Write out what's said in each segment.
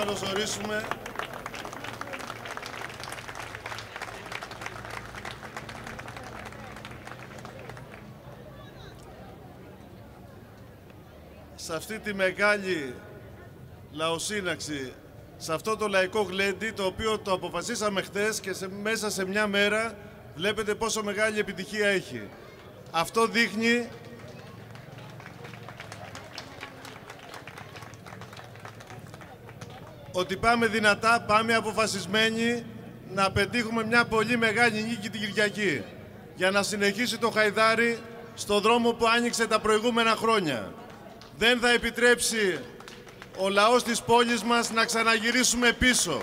καλωσορίσουμε σε αυτή τη μεγάλη λαοσύναξη, σε αυτό το λαϊκό γλέντι, το οποίο το αποφασίσαμε χτες και μέσα σε μια μέρα βλέπετε πόσο μεγάλη επιτυχία έχει. Αυτό δείχνει ότι πάμε δυνατά, πάμε αποφασισμένοι να πετύχουμε μια πολύ μεγάλη νίκη την Κυριακή για να συνεχίσει το Χαϊδάρι στο δρόμο που άνοιξε τα προηγούμενα χρόνια. Δεν θα επιτρέψει ο λαός της πόλης μας να ξαναγυρίσουμε πίσω.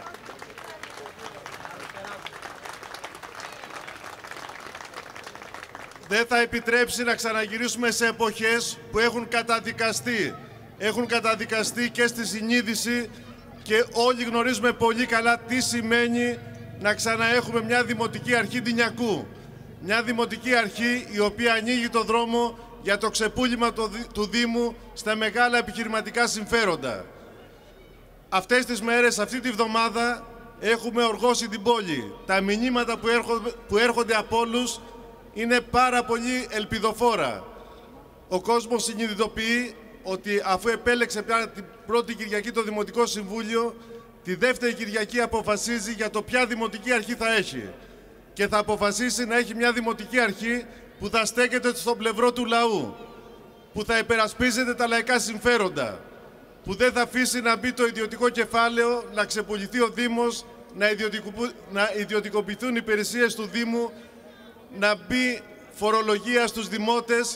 Δεν θα επιτρέψει να ξαναγυρίσουμε σε εποχές που έχουν καταδικαστεί. Έχουν καταδικαστεί και στη συνείδηση και όλοι γνωρίζουμε πολύ καλά τι σημαίνει να ξαναέχουμε μια δημοτική αρχή Ντινιακού. Μια δημοτική αρχή η οποία ανοίγει το δρόμο για το ξεπούλημα του Δήμου στα μεγάλα επιχειρηματικά συμφέροντα. Αυτές τις μέρες, αυτή τη βδομάδα, έχουμε οργώσει την πόλη. Τα μηνύματα που έρχονται από όλους είναι πάρα πολύ ελπιδοφόρα. Ο κόσμος συνειδητοποιεί ότι αφού επέλεξε πια την πρώτη Κυριακή το Δημοτικό Συμβούλιο, τη δεύτερη Κυριακή αποφασίζει για το ποια δημοτική αρχή θα έχει. Και θα αποφασίσει να έχει μια δημοτική αρχή που θα στέκεται στο πλευρό του λαού, που θα υπερασπίζεται τα λαϊκά συμφέροντα, που δεν θα αφήσει να μπει το ιδιωτικό κεφάλαιο, να ξεπουληθεί ο Δήμος, να ιδιωτικοποιηθούν οι υπηρεσίες του Δήμου, να μπει φορολογία στους δημότες.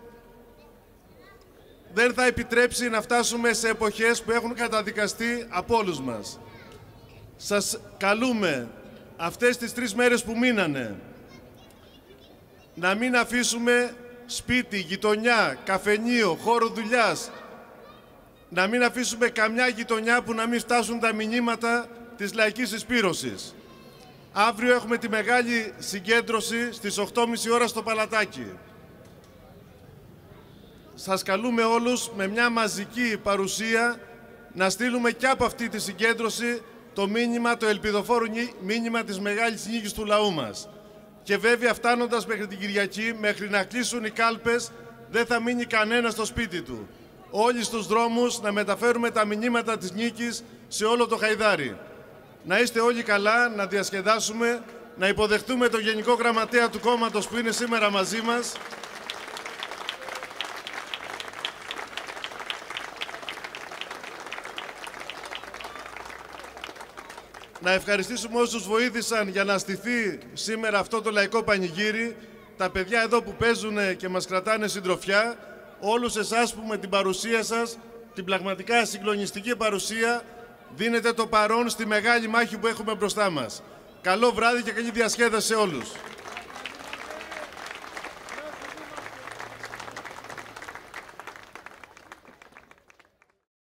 Δεν θα επιτρέψει να φτάσουμε σε εποχές που έχουν καταδικαστεί από όλους μας. Σας καλούμε αυτές τις 3 μέρες που μείνανε να μην αφήσουμε σπίτι, γειτονιά, καφενείο, χώρο δουλειάς, να μην αφήσουμε καμιά γειτονιά που να μην φτάσουν τα μηνύματα της λαϊκής συσπήρωσης. Αύριο έχουμε τη μεγάλη συγκέντρωση στις 8.30 ώρα στο Παλατάκι. Σας καλούμε όλους με μια μαζική παρουσία να στείλουμε και από αυτή τη συγκέντρωση το μήνυμα, το ελπιδοφόρο μήνυμα της μεγάλης νίκης του λαού μας. Και βέβαια φτάνοντας μέχρι την Κυριακή, μέχρι να κλείσουν οι κάλπες, δεν θα μείνει κανένα στο σπίτι του. Όλοι στους δρόμους να μεταφέρουμε τα μηνύματα της νίκης σε όλο το Χαϊδάρι. Να είστε όλοι καλά, να διασκεδάσουμε, να υποδεχτούμε τον Γενικό Γραμματέα του κόμματος που είναι σήμερα μαζί μας. Να ευχαριστήσουμε όσους βοήθησαν για να στηθεί σήμερα αυτό το λαϊκό πανηγύρι, τα παιδιά εδώ που παίζουν και μας κρατάνε συντροφιά, όλους εσάς που με την παρουσία σας, την πραγματικά συγκλονιστική παρουσία, δίνετε το παρόν στη μεγάλη μάχη που έχουμε μπροστά μας. Καλό βράδυ και καλή διασκέδαση σε όλους.